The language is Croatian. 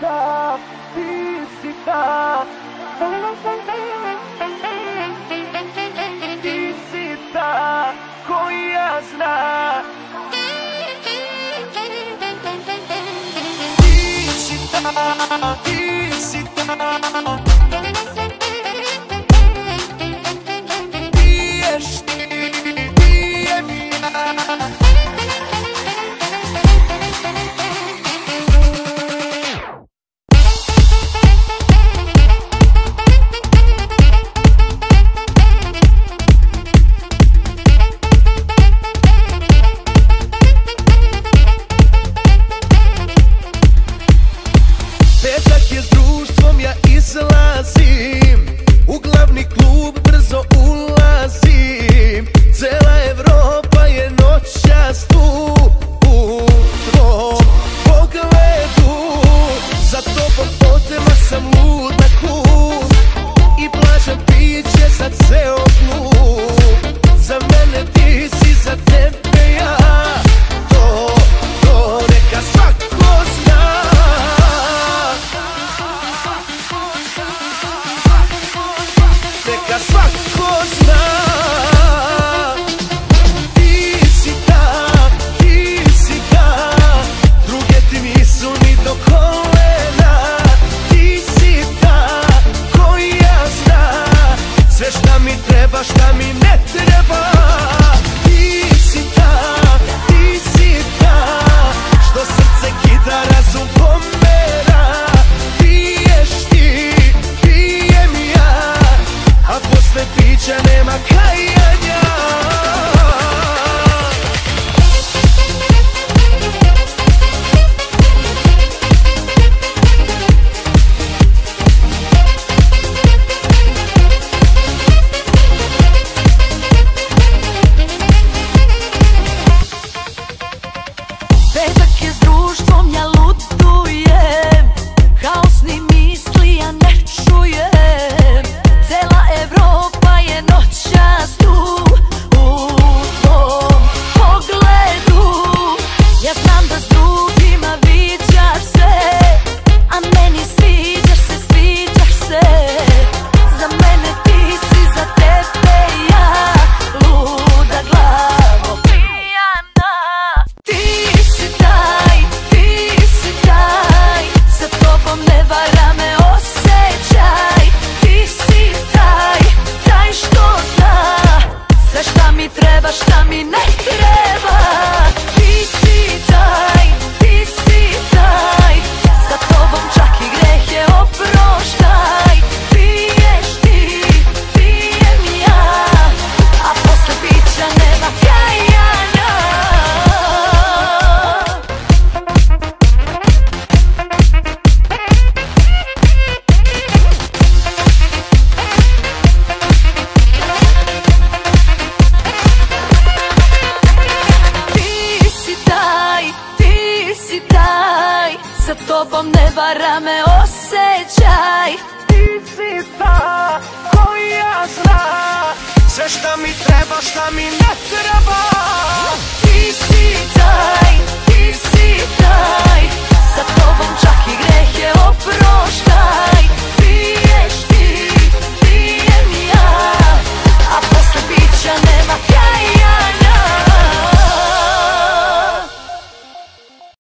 ta, ti si ta. Ti si ta koja zna. Ti si ta, ti si ta. Petak je s društvom, ja izlazim, u glavni klub brzo ulazim. Cela Evropa je noćas tu, u tvom pogledu. Za tobom odema sam lud na klub i plaćam piće za ceo klub. Za mene ti si, za tebe ja, to neka svako zna. Neka svako zna. Ti si ta, ti si ta, druge ti nisu ni do kolena. Ti si ta koja zna sve šta mi treba, šta mi ne treba. Ti si ta, ti si ta, što srce kida, razum pomera. Piješ ti, pijem ja, a posle pića nema kajanja. Petak je s društvom, ja lutujem, haosni misli ja ne čujem. Cela Evropa je noćas tu, u tvom pogledu. Ja znam da s drugima viđaš se, a meni sviđaš se, sviđaš se. Za mene ti si, za tebe ja, luda glavo pijana. Ti si taj, ti si taj, sa tobom ne vara me osjećaj. Ti si taj, taj što zna sve šta mi treba, šta mi ne treba. Ti si taj, ti si taj, sa tobom čak i greh je oproštaj. Piješ ti, pijem ja, a posle pića nema kajanja. Ti si taj, ti si taj, sa tobom ne vara me osjećaj. Ti si ta koja zna sve šta mi treba, šta mi ne treba. Ti si taj,